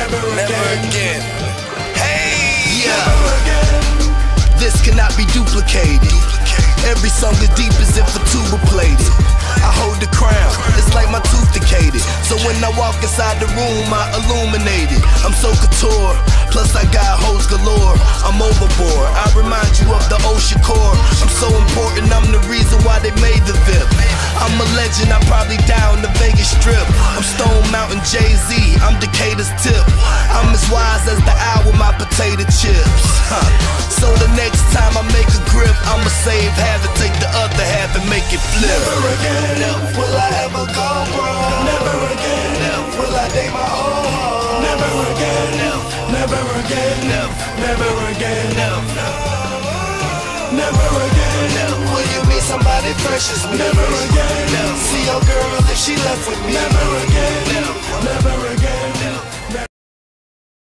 never again. Hey, yeah. Never again. This cannot be duplicated. Every song is deep as if a tuba played it. I hold the crown, it's like my tooth decayed. So when I walk inside the room, I illuminate it. I'm so couture, plus I got hoes galore. I'm overboard, I remind you of the ocean core. I'm so important, I'm the reason why they made the VIP. I'm a legend, I'm probably down the Vegas Strip. I'm Stone Mountain Jay-Z, I'm Decatur's tip. I'm as wise as the owl with my potato chips. So the next time I make a grip, I'ma save half and take the other half and make it flip. Never again Will I ever go broke? Never again Will I date my old hoe? Never again Never again Never again Never again Will you meet somebody precious? Never again See your girl if she left with me. Never again Never again